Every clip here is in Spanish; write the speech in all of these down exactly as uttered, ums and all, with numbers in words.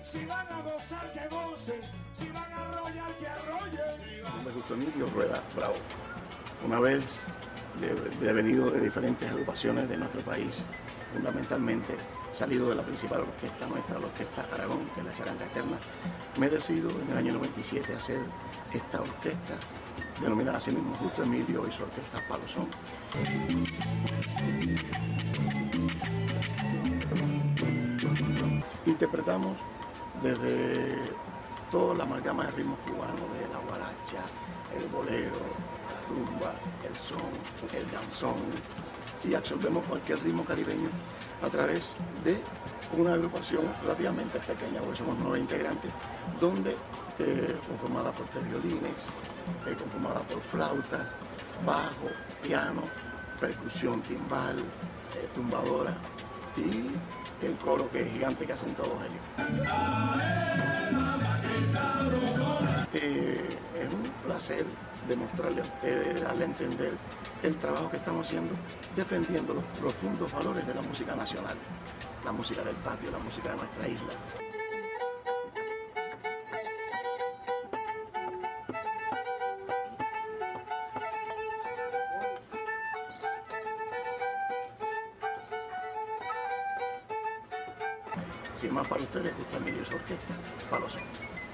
Si van a gozar, que gocen. Si van a arrollar, que arrollen. Mi nombre es Justo Emilio Rueda Bravo. Una vez de, de venido de diferentes agrupaciones de nuestro país, fundamentalmente salido de la principal orquesta nuestra, la Orquesta Aragón, que es la Charanga Eterna, me he decidido en el año noventa y siete a hacer esta orquesta, denominada así mismo Justo Emilio y su orquesta Palo Son. Interpretamos desde toda la amalgama de ritmos cubanos, de la guaracha, el bolero, la rumba, el son, el danzón, y absorbemos cualquier ritmo caribeño a través de una agrupación relativamente pequeña, porque somos nueve integrantes, donde eh, conformada por tres violines, eh, conformada por flauta, bajo, piano, percusión, timbal, eh, tumbadora y el coro, que es gigante, que hacen todos ellos. Eh, es un placer demostrarle a ustedes, darle a entender el trabajo que estamos haciendo, defendiendo los profundos valores de la música nacional, la música del patio, la música de nuestra isla. Sin más, para ustedes, Justo Emilio y su orquesta, Palo Son.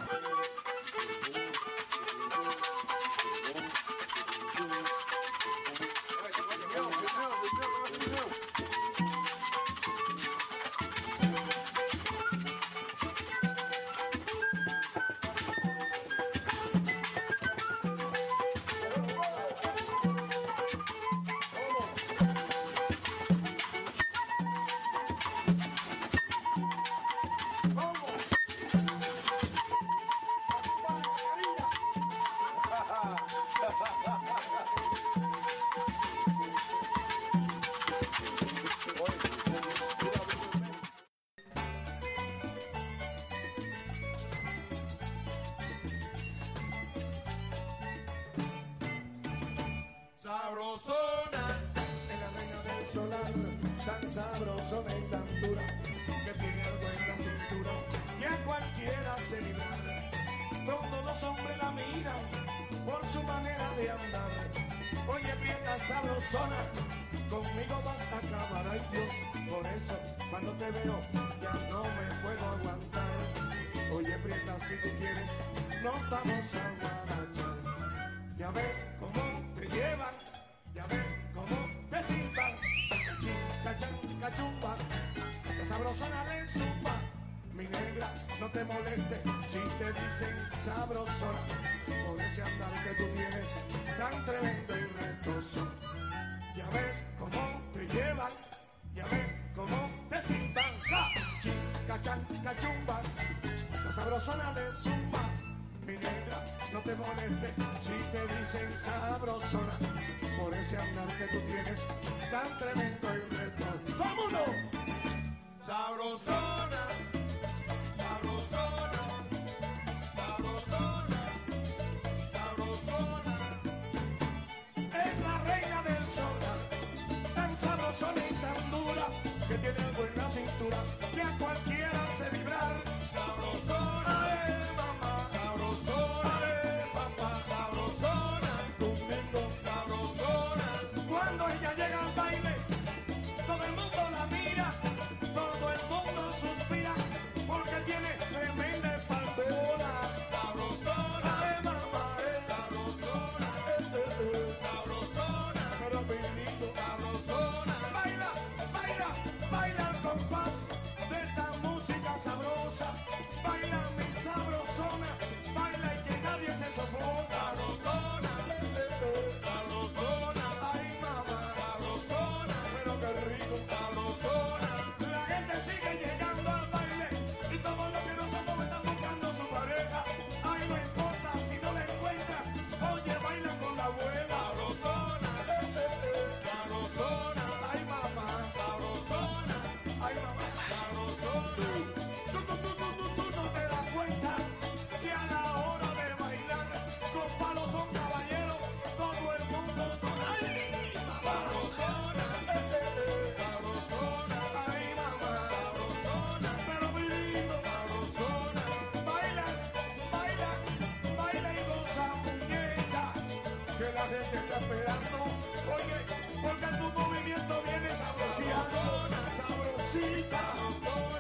Sabrosona es la reina del solar, tan sabrosona y tan dura, que tiene algo en la cintura que a cualquiera se libra. Todos los hombres la miran por su manera de andar. Oye, prieta sabrosona, conmigo vas a acabar, ay Dios. Por eso cuando te veo ya no me puedo aguantar. Oye, prieta, si tú quieres nos vamos a guarachar. Ya ves cómo te llevan, ya ves cómo te silban. Cachán, cachumba, la sabrosona le zumba. Mi negra, no te moleste si te dicen sabrosona, por ese andar que tú tienes tan tremendo y retoso. Ya ves cómo te llevan, ya ves cómo te silban. Cachán, cachumba, la sabrosona le zumba. Mi negra, no te moleste si te dicen sabrosona, por ese andar que tú tienes tan tremendo y retoso. ¡Vámonos! Sabrosona, sabrosona, sabrosona, sabrosona. Es la reina del solar, tan sabrosona y tan dura, que tiene algo en la cintura que a cualquiera hace vibrar. Sabrosona. gente está esperando. Oye, porque tu movimiento viene sabrosita, sabrosita.